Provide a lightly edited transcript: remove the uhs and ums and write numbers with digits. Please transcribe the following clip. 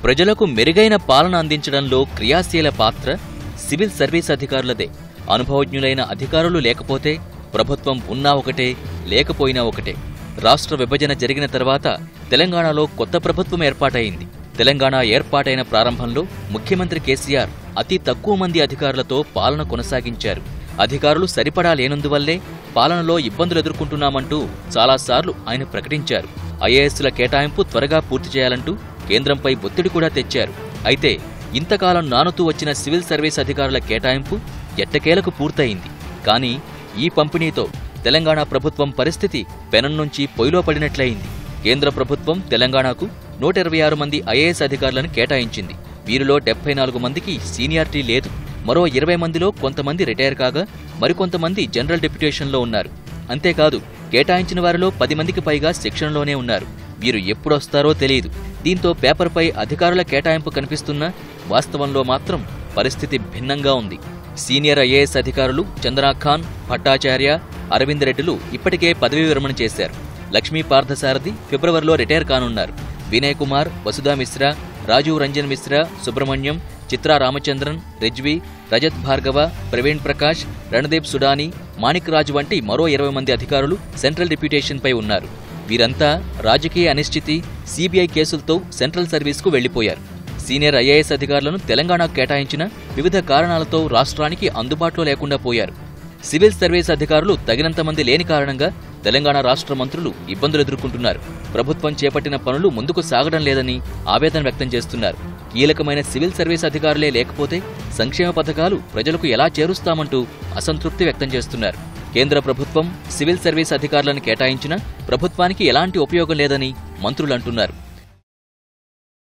ప్రజలకు మెరుగైన పాలన అందించడంలో క్రియాశీల పాత్ర సివిల్ సర్వీస్ అధికారులదే. అనుభవజ్ఞులైన అధికారులు లేకపోతే ప్రభుత్వం ఉన్నా ఒకటే, లేకపోయినా ఒకటే. రాష్ట్ర విభజన జరిగిన తర్వాత తెలంగాణలో కొత్త ప్రభుత్వం ఏర్పాటైంది. తెలంగాణ ఏర్పాటైన ప్రారంభంలో ముఖ్యమంత్రి కేసీఆర్ అతి తక్కువ మంది అధికారులతో పాలన కొనసాగించారు. అధికారులు సరిపడా లేనందువల్లే పాలనలో ఇబ్బందులు ఎదుర్కొంటున్నామంటూ చాలాసార్లు ఆయన ప్రకటించారు. ఐఏఎస్ల కేటాయింపు త్వరగా పూర్తి చేయాలంటూ కేంద్రంపై ఒత్తిడి కూడా తెచ్చారు. అయితే ఇంతకాలం నానుతూ వచ్చిన సివిల్ సర్వీస్ అధికారుల కేటాయింపు ఎట్టకేలకు పూర్తయింది. కానీ ఈ పంపిణీతో తెలంగాణ ప్రభుత్వం పరిస్థితి పెనం నుంచి పొయ్యిలో పడినట్లయింది. కేంద్ర ప్రభుత్వం తెలంగాణకు 126 మంది ఐఏఎస్ అధికారులను కేటాయించింది. వీరిలో 74 మందికి సీనియారిటీ లేదు. మరో 20 మందిలో కొంతమంది రిటైర్ కాగా మరికొంతమంది జనరల్ డెప్యుటేషన్లో ఉన్నారు. అంతేకాదు కేటాయించిన వారిలో 10 మందికి పైగా శిక్షణలోనే ఉన్నారు. వీరు ఎప్పుడొస్తారో తెలియదు. దీంతో పేపర్పై అధికారుల కేటాయింపు కనిపిస్తున్నా వాస్తవంలో మాత్రం పరిస్థితి భిన్నంగా ఉంది. సీనియర్ ఐఏఎస్ అధికారులు చంద్రనాఖాన్, భట్టాచార్య, అరవింద్ రెడ్డిలు ఇప్పటికే పదవీ విరమణ చేశారు. లక్ష్మీ పార్థసారథి ఫిబ్రవరిలో రిటైర్ కానున్నారు. వినయ్ కుమార్, వసుధా మిశ్రా, రాజీవ్ రంజన్ మిశ్రా, సుబ్రహ్మణ్యం, చిత్రా రామచంద్రన్, రిజ్వీ, రజత్ భార్గవ, ప్రవీణ్ ప్రకాష్, రణదీప్ సుడాని, మాణిక్ రాజు వంటి మరో 20 మంది అధికారులు సెంట్రల్ డిప్యూటేషన్పై ఉన్నారు. వీరంతా రాజకీయ అనిశ్చితి, సీబీఐ కేసులతో సెంట్రల్ సర్వీస్కు వెళ్లిపోయారు. సీనియర్ ఐఏఎస్ అధికారులను తెలంగాణకు కేటాయించిన వివిధ కారణాలతో రాష్ట్రానికి అందుబాటులో లేకుండా పోయారు. సివిల్ సర్వీస్ అధికారులు తగినంత మంది లేని కారణంగా తెలంగాణ రాష్ట్ర మంత్రులు ఇబ్బందులు ఎదుర్కొంటున్నారు. ప్రభుత్వం చేపట్టిన పనులు ముందుకు సాగడం లేదని ఆవేదన వ్యక్తం చేస్తున్నారు. కీలకమైన సివిల్ సర్వీస్ అధికారులే లేకపోతే సంక్షేమ పథకాలు ప్రజలకు ఎలా చేరుస్తామంటూ అసంతృప్తి వ్యక్తం చేస్తున్నారు. కేంద్ర ప్రభుత్వం సివిల్ సర్వీస్ అధికారులను కేటాయించినా ప్రభుత్వానికి ఎలాంటి ఉపయోగం లేదని మంత్రులు అంటున్నారు.